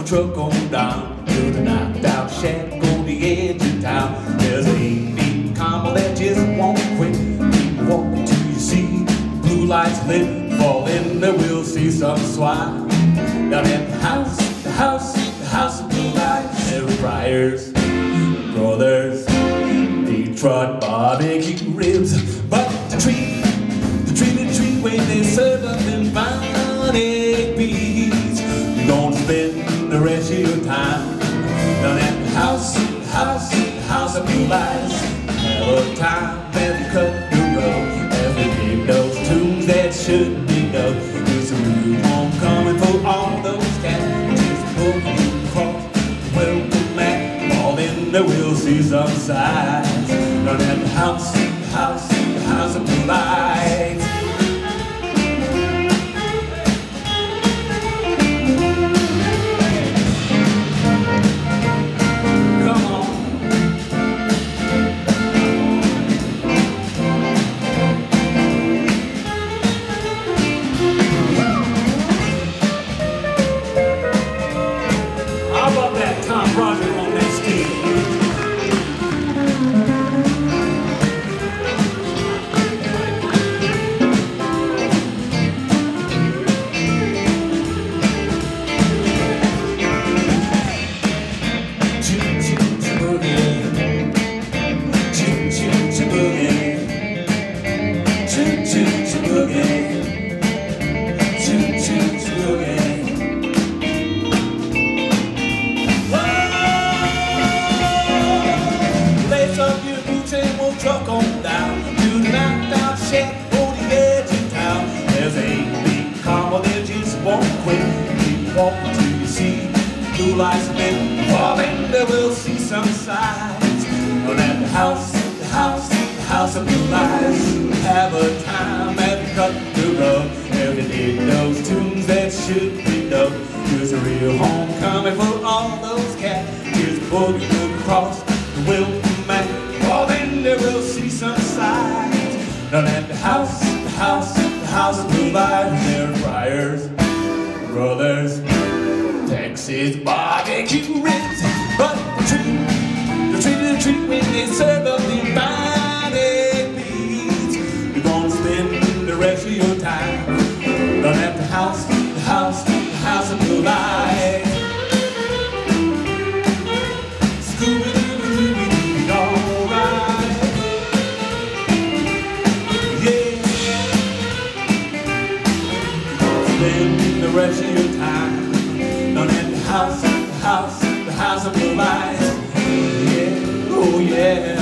my truck on down to the knocked out shack on the edge of town. There's an 8-beat combo that just won't quit. Keep walking till you see blue lights lit. Fall in there, we'll see some swine down at the house of blue lights. There were Friars, Brothers, Detroit barbecue ribs. But the treat when they serve up them fine egg beats. You're gonna spend the rest of your time down at the house of blue lights. Have a time as we cut the road, as we dig those tunes that should be done. It's a real homecoming for all those cats. Just pull you across the welcome mat. All in there, we'll see some sights down at the house of blue lights. Roger on that stage. Truck on down to the knocked out shack on the edge of town. There's a 8-beat combo that just won't quit. Keep walking till you see blue lights lit. Fall in there, we'll see some sights on at the house of blue lights. Have a time as we cut the road, as we dig those tunes that should be done. There's a real homecoming for all those cats. Here's a boogie across the welcome mat. Fall in there, we'll see some sights down at the house of blue lights. There are Friars, Brothers, Texas barbecue ribs. But the treat when they serve up them fine egg beats. You're gonna spend the rest of your time down at the house of blue lights. Spend the rest of your time down at the house of blue lights. Yeah, oh yeah.